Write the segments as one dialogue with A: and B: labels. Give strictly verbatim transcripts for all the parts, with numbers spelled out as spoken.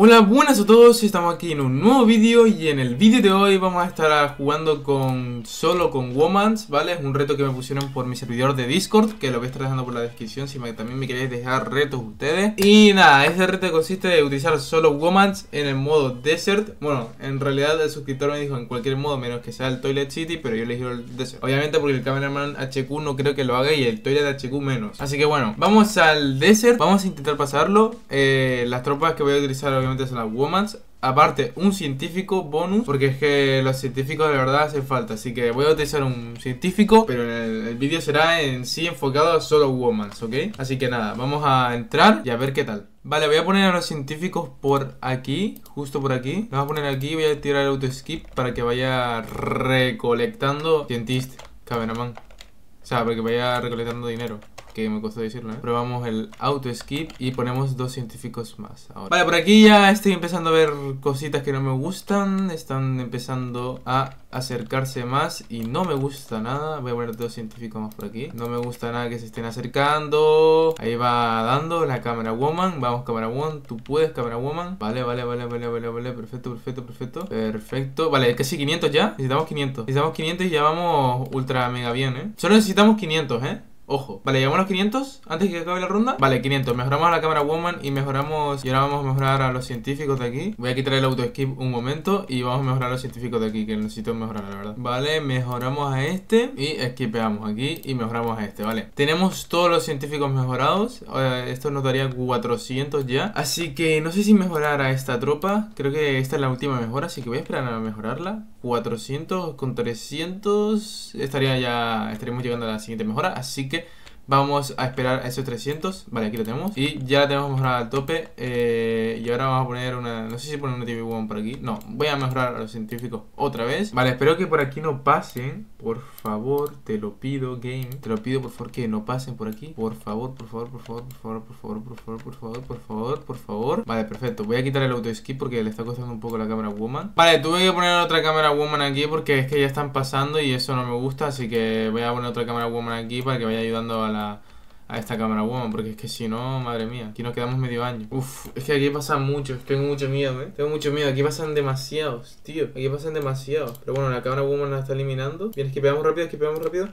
A: Hola, buenas a todos, estamos aquí en un nuevo vídeo y en el vídeo de hoy vamos a estar jugando con solo con Womans, ¿vale? Es un reto que me pusieron por mi servidor de Discord, que lo voy a estar dejando por la descripción si me, también me queréis dejar retos ustedes. Y nada, este reto consiste en utilizar solo Womans en el modo Desert. Bueno, en realidad el suscriptor me dijo en cualquier modo menos que sea el Toilet City, pero yo elegí el Desert. Obviamente porque el Cameraman H Q no creo que lo haga y el Toilet H Q menos. Así que bueno, vamos al Desert, vamos a intentar pasarlo. Eh, las tropas que voy a utilizar obviamente son las Womans. Aparte, un científico bonus, porque es que los científicos de verdad hacen falta. Así que voy a utilizar un científico, pero el, el vídeo será en sí enfocado a solo Womans, ¿ok? Así que nada, vamos a entrar y a ver qué tal. Vale, voy a poner a los científicos por aquí, justo por aquí. Los voy a poner aquí, voy a tirar el auto skip para que vaya recolectando cientista, cameraman. O sea, para que vaya recolectando dinero, que me costó decirlo, ¿eh? Probamos el auto skip y ponemos dos científicos más ahora. Vale, por aquí ya estoy empezando a ver cositas que no me gustan. Están empezando a acercarse más y no me gusta nada. Voy a poner dos científicos más por aquí. No me gusta nada que se estén acercando. Ahí va dando la cámara woman. Vamos, cámara woman, tú puedes, cámara woman. Vale, vale, vale, vale, vale, vale. Perfecto, perfecto, perfecto. Perfecto. Vale, casi quinientos ya. Necesitamos quinientos. Necesitamos quinientos y ya vamos ultra mega bien, ¿eh? Solo necesitamos quinientos, ¿eh? Ojo, vale, llegamos a los quinientos antes que acabe la ronda. Vale, quinientos, mejoramos a la cámara woman y mejoramos. Y ahora vamos a mejorar a los científicos de aquí. Voy a quitar el auto skip un momento y vamos a mejorar a los científicos de aquí, que necesito mejorar, la verdad. Vale, mejoramos a este y skipeamos aquí y mejoramos a este, vale. Tenemos todos los científicos mejorados. eh, Esto nos daría cuatrocientos ya. Así que no sé si mejorar a esta tropa. Creo que esta es la última mejora, así que voy a esperar a mejorarla. Cuatrocientos con trescientos estaría ya, estaríamos llegando a la siguiente mejora. Así que vamos a esperar a esos trescientos. Vale, aquí lo tenemos. Y ya la tenemos mejorada al tope. eh, Y ahora vamos a poner una... No sé si poner una T V Woman por aquí. No, voy a mejorar a los científicos otra vez. Vale, espero que por aquí no pasen. Por favor, te lo pido, game. Te lo pido, por favor, que no pasen por aquí. Por favor, por favor, por favor, por favor, por favor, por favor, por favor, por favor, por favor. Vale, perfecto. Voy a quitar el auto skip porque le está costando un poco la cámara woman. Vale, tuve que poner otra cámara woman aquí porque es que ya están pasando y eso no me gusta. Así que voy a poner otra cámara woman aquí para que vaya ayudando a la... a esta cámara woman, porque es que si no, madre mía, aquí nos quedamos medio año. Uf, es que aquí pasan muchos, tengo mucho miedo, eh. Tengo mucho miedo, aquí pasan demasiados, tío. Aquí pasan demasiados. Pero bueno, la cámara woman la está eliminando. Bien, esquipeamos rápido, esquipeamos rápido.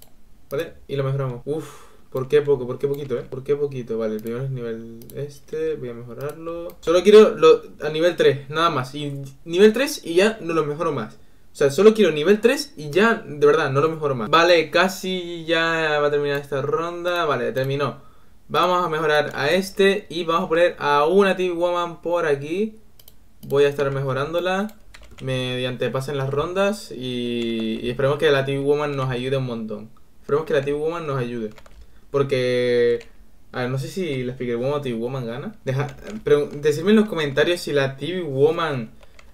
A: Vale, y lo mejoramos. Uf, ¿por qué poco? ¿Por qué poquito, eh? ¿Por qué poquito? Vale, el primero es nivel este, voy a mejorarlo. Solo quiero lo, a nivel tres, nada más. Y nivel tres y ya no lo mejoro más. O sea, solo quiero nivel tres y ya, de verdad, no lo mejoro más. Vale, casi ya va a terminar esta ronda. Vale, terminó. Vamos a mejorar a este y vamos a poner a una T V Woman por aquí. Voy a estar mejorándola mediante pasen las rondas y, y esperemos que la T V Woman nos ayude un montón. Esperemos que la T V Woman nos ayude. Porque... a ver, no sé si la Speaker Woman o T V Woman gana. Deja, decidme en los comentarios si la T V Woman...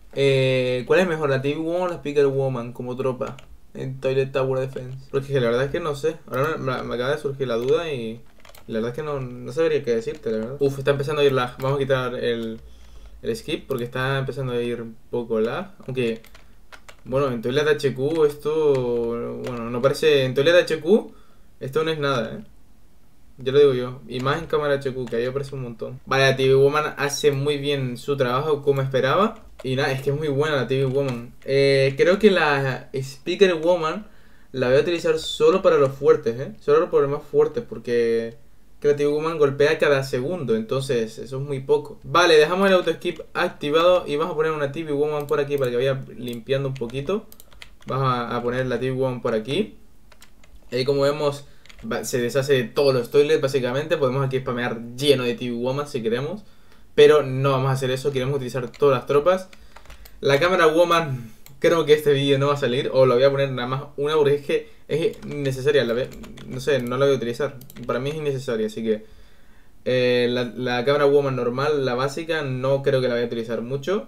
A: Eh, ¿cuál es mejor, la T V Woman o la Speaker Woman como tropa en Toilet Tower Defense? Porque la verdad es que no sé. Ahora me, me acaba de surgir la duda y la verdad es que no, no sabría qué decirte, la verdad. Uf, está empezando a ir lag. Vamos a quitar el, el skip porque está empezando a ir un poco lag. Aunque, bueno, en Toilet H Q esto... Bueno, no parece... En Toilet H Q esto no es nada, eh. Yo lo digo yo, y más en cámara H Q, que ahí aparece un montón. Vale, la T V Woman hace muy bien su trabajo como esperaba. Y nada, es que es muy buena la T V Woman. eh, Creo que la Speaker Woman la voy a utilizar solo para los fuertes, eh Solo para los más fuertes, porque que la T V Woman golpea cada segundo, entonces eso es muy poco. Vale, dejamos el auto skip activado y vamos a poner una T V Woman por aquí para que vaya limpiando un poquito. Vamos a, a poner la T V Woman por aquí. Ahí como vemos... se deshace de todos los toilets básicamente. Podemos aquí spamear lleno de T V Woman si queremos, pero no vamos a hacer eso. Queremos utilizar todas las tropas. La cámara woman, creo que este vídeo no va a salir, o la voy a poner nada más una porque es que es innecesaria. La no sé, no la voy a utilizar. Para mí es innecesaria, así que eh, la, la cámara woman normal, la básica, no creo que la voy a utilizar mucho.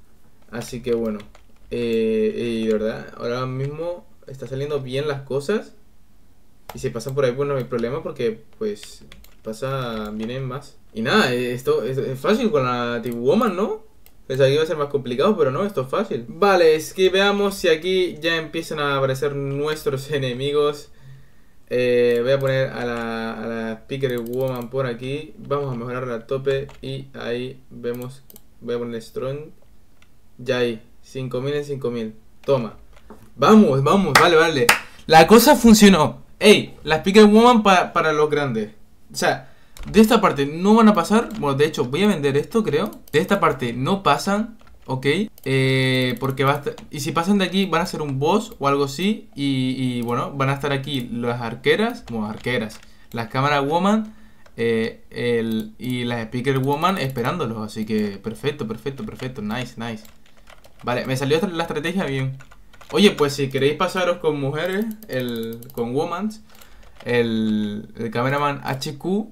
A: Así que bueno, eh, y de verdad, ahora mismo está saliendo bien las cosas. Y si pasan por ahí, pues no hay problema porque, pues, pasa, vienen más. Y nada, esto es, es fácil con la T V Woman, ¿no? Pensaba que iba a ser más complicado, pero no, esto es fácil. Vale, es que veamos si aquí ya empiezan a aparecer nuestros enemigos. Eh, voy a poner a la, a la Speaker Woman por aquí. Vamos a mejorarla al tope y ahí vemos Voy a poner strong. Ya ahí, cinco mil en cinco mil. Toma. Vamos, vamos, vale, vale. La cosa funcionó. Ey, la Speaker Woman pa para los grandes. O sea, de esta parte no van a pasar. Bueno, de hecho, voy a vender esto, creo. De esta parte no pasan. Ok, eh, porque va a estar, y si pasan de aquí van a ser un boss o algo así. Y, y bueno, van a estar aquí las arqueras, bueno, arqueras, las cámaras woman eh, el, y las speaker woman esperándolos. Así que perfecto, perfecto, perfecto, nice, nice. Vale, me salió la estrategia bien. Oye, pues si queréis pasaros con mujeres, el, con womans, el, el cameraman H Q.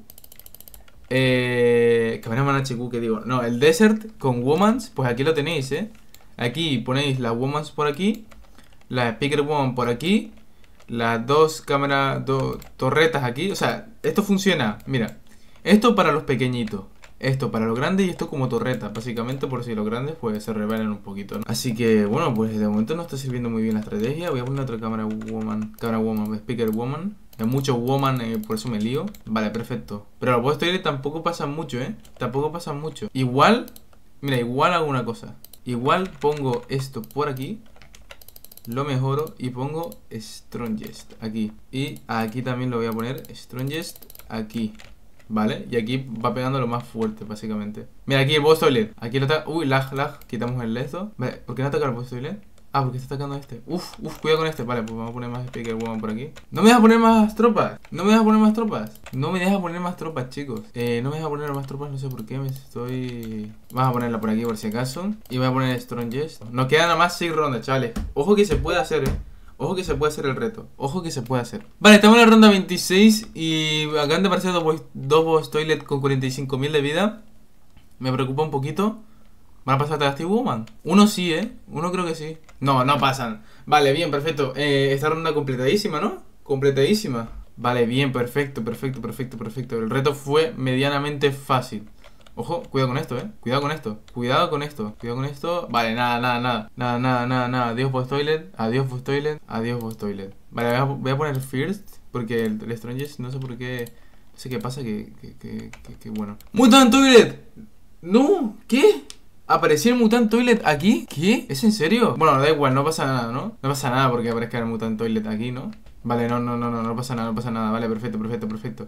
A: Eh, Cameraman H Q, que digo, no, el Desert con Womans, pues aquí lo tenéis, eh. Aquí ponéis las Womans por aquí, la Speaker Woman por aquí, las dos cámaras, dos torretas aquí. O sea, esto funciona, mira, esto para los pequeñitos, esto para los grandes y esto como torreta, básicamente, por si los grandes pues se revelan un poquito, ¿no? Así que, bueno, pues de momento no está sirviendo muy bien la estrategia. Voy a poner otra cámara Woman, cámara Woman, Speaker Woman. Hay mucho woman, eh, por eso me lío. Vale, perfecto. Pero los boss toilet tampoco pasan mucho, ¿eh? Tampoco pasan mucho. Igual, mira, igual hago una cosa. Igual pongo esto por aquí. Lo mejoro y pongo strongest aquí. Y aquí también lo voy a poner strongest aquí. Vale, y aquí va pegando lo más fuerte, básicamente. Mira, aquí el boss toilet. Aquí lo está... Uy, lag, lag. Quitamos el esto. Vale, ¿por qué no ataca el boss toilet? Ah, porque está atacando a este. Uf, uf, cuidado con este. Vale, pues vamos a poner más Speaker Woman por aquí. No me deja poner más tropas. No me deja poner más tropas. No me deja poner más tropas, chicos. Eh, no me deja poner más tropas, no sé por qué. Me estoy... Vamos a ponerla por aquí por si acaso. Y voy a poner Strongest. Nos quedan nada más seis rondas, chavales. Ojo que se puede hacer, eh. Ojo que se puede hacer el reto. Ojo que se puede hacer. Vale, estamos en la ronda veintiséis. Y acaban de aparecer dos, dos boss toilet con cuarenta y cinco mil de vida. Me preocupa un poquito. ¿Van a pasar a Steve Woman? Uno sí, ¿eh? Uno creo que sí. No, no pasan. Vale, bien, perfecto. Eh, esta ronda completadísima, ¿no? Completadísima. Vale, bien, perfecto, perfecto, perfecto, perfecto. El reto fue medianamente fácil. Ojo, cuidado con esto, ¿eh? Cuidado con esto. Cuidado con esto. Cuidado con esto. Vale, nada, nada, nada. Nada, nada, nada, nada. Adiós, boss toilet. Adiós, boss toilet. Adiós, boss toilet. Vale, voy a, voy a poner first. Porque el, el Strangest, no sé por qué. No sé qué pasa, que, que, que, que, que bueno. ¡Mutant Toilet! ¡No! ¿Qué? ¿Apareció el Mutant Toilet aquí? ¿Qué? ¿Es en serio? Bueno, da igual, no pasa nada, ¿no? No pasa nada porque aparezca el Mutant Toilet aquí, ¿no? Vale, no, no, no, no, no pasa nada, no pasa nada. Vale, perfecto, perfecto, perfecto.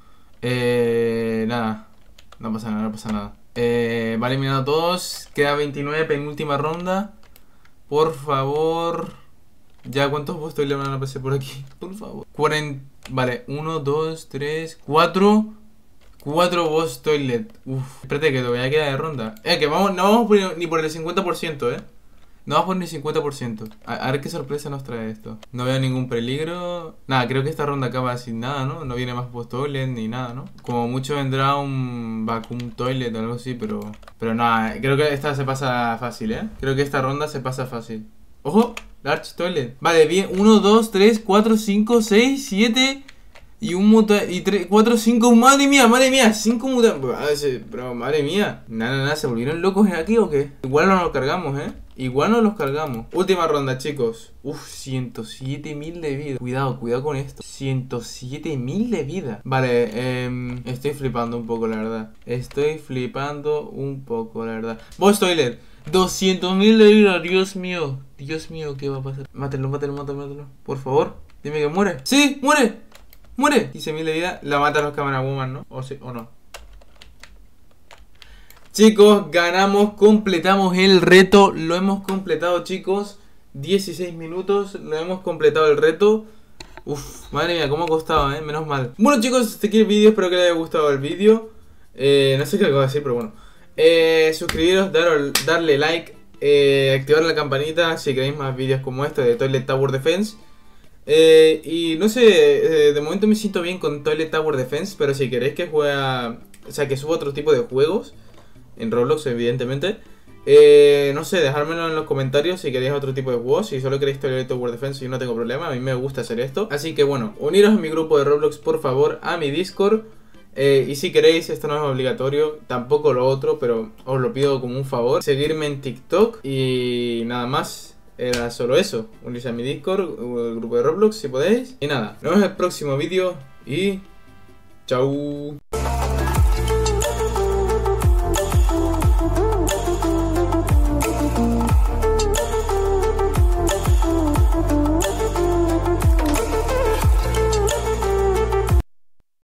A: Eh... Nada. No pasa nada, no pasa nada. Eh... Vale, eliminado a todos. Queda veintinueve, penúltima ronda. Por favor... Ya, ¿cuántos boss toilet van a aparecer por aquí? Por favor. cuarenta... Vale, uno, dos, tres, cuatro... cuatro boss toilet. Uf, espérate que todavía queda de ronda. Eh, que vamos, no vamos por, ni por el cincuenta por ciento, eh. No vamos por ni el cincuenta por ciento. A, a ver qué sorpresa nos trae esto. No veo ningún peligro. Nada, creo que esta ronda acaba sin nada, ¿no? No viene más boss toilet ni nada, ¿no? Como mucho vendrá un vacuum toilet o algo así, pero... Pero nada, creo que esta se pasa fácil, eh. Creo que esta ronda se pasa fácil. ¡Ojo! Large toilet. Vale, bien. uno, dos, tres, cuatro, cinco, seis, siete... Y un muta... Y tres, cuatro, cinco... ¡Madre mía! ¡Madre mía! Cinco mutantes... Pero madre mía. Nada, nada. ¿Se volvieron locos aquí o qué? Igual no los cargamos, ¿eh? Igual no los cargamos. Última ronda, chicos. Uf, ciento siete mil de vida. Cuidado, cuidado con esto. ciento siete mil de vida. Vale, eh, estoy flipando un poco, la verdad. Estoy flipando un poco, la verdad. Boss Toilet. doscientos mil de vida. Dios mío. Dios mío, ¿qué va a pasar? Mátelo, mátelo, mátelo, mátelo. Por favor. Dime que muere. ¡Sí! ¡Muere! ¡Muere! quince mil de vida. La matan los Camera Woman, ¿no? O, sí, o no. Chicos, ganamos. Completamos el reto. Lo hemos completado, chicos. dieciséis minutos. Lo hemos completado el reto. Uf, madre mía, cómo costaba, eh. Menos mal. Bueno, chicos, este aquí el vídeo. Espero que les haya gustado el vídeo. Eh, no sé qué acabo de decir, pero bueno. Eh, suscribiros, dar, darle like. Eh, activar la campanita si queréis más vídeos como este de Toilet Tower Defense. Eh, y no sé, eh, de momento me siento bien con Toilet Tower Defense, pero si queréis que juegue, o sea, que suba otro tipo de juegos en Roblox, evidentemente, eh, no sé, dejármelo en los comentarios si queréis otro tipo de juegos. Si solo queréis Toilet Tower Defense, yo no tengo problema, a mí me gusta hacer esto. Así que bueno, uniros a mi grupo de Roblox, por favor, a mi Discord. Eh, y si queréis, esto no es obligatorio, tampoco lo otro, pero os lo pido como un favor. Seguirme en TikTok y nada más. Era solo eso, unirse a mi Discord, el grupo de Roblox si podéis. Y nada, nos vemos en el próximo vídeo y chao.